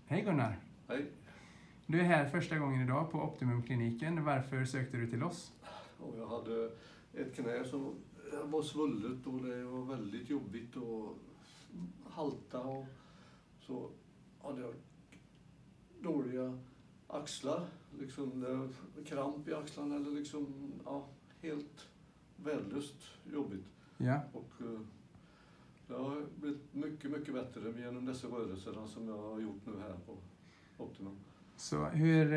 Hej Gunnar! Hej. Du är här första gången idag på Optimum-kliniken. Varför sökte du till oss? Och jag hade ett knä som var svullet och det var väldigt jobbigt och halta och så hade jag dåliga axlar, liksom kramp i axlarna eller liksom, ja, helt värdelöst jobbigt. Ja. Och det har blivit mycket, mycket bättre genom dessa rörelserna som jag har gjort nu här på Optimum. Så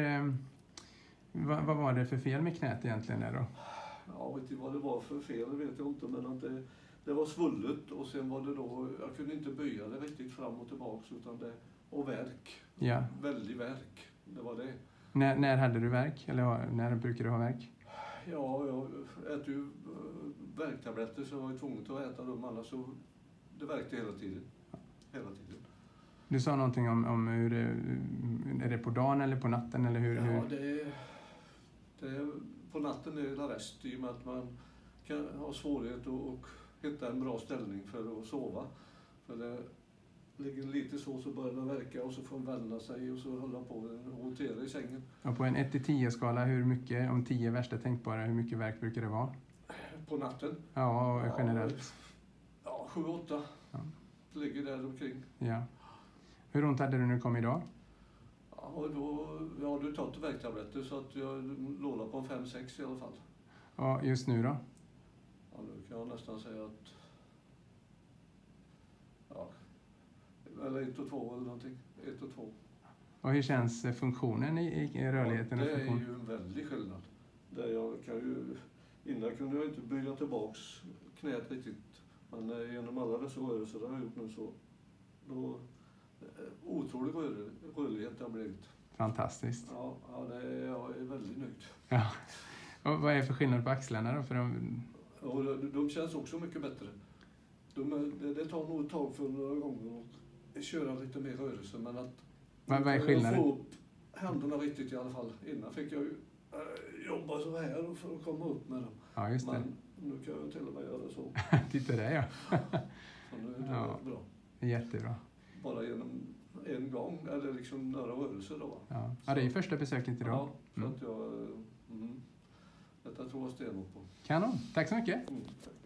vad var det för fel med knät egentligen där då? Ja, vet inte vad det var för fel, vet jag inte, men att det var svullet och sen var det då, jag kunde inte böja det riktigt fram och tillbaks utan och värk. Ja. Väldigt värk, det var det. När hade du värk? Eller när brukar du ha värk? Ja, jag äter ju värktabletter så jag var ju tvungen att äta dem, annars så det värkte hela tiden. Hela tiden. Du sa någonting om hur är det på dagen eller på natten? Eller hur? Ja, det på natten är det värst i och med att man kan ha svårighet att hitta en bra ställning för att sova. För det ligger lite så börjar det verka och så får man vända sig och så hålla på och rotera i sängen. Och på en 1-10-skala, hur mycket, om 10 värsta tänkbara, hur mycket värk brukar det vara? På natten? Ja, och generellt? Ja, 7-8. Ja. Det ligger där omkring. Ja. Hur ont hade du när du kom idag? Ja, och då har du tagit värktabletter så att jag lånar på en 5-6 i alla fall. Och just nu då? Ja, nu kan jag nästan säga att... Ja, eller 1 och 2 eller någonting. 1 och 2. Och hur känns funktionen i rörligheten? Ja, det är ju en väldig skillnad. Där jag kan ju, innan kunde jag inte böja tillbaks knät riktigt. Men genom alla dessa rörelser jag har gjort nu så då, otrolig rörlighet har blivit. Fantastiskt. Ja, jag är väldigt nöjd. Ja. Och vad är för skillnad på axlarna då? Och de känns också mycket bättre. Det tar nog ett tag för några gånger att köra lite mer rörelse, men att vad är skillnaden? få upp händerna riktigt i alla fall. Innan fick jag ju jobba så här för att komma upp med dem. Ja, just det. Men nu kan jag till och med göra så. Titta där, ja. Så nu är det bra. Jättebra. Bara genom en gång, eller liksom några rörelser då. Ja, det är första besöket idag. Ja, så att detta tror jag stenhårt på. Kanon, tack så mycket. Tack.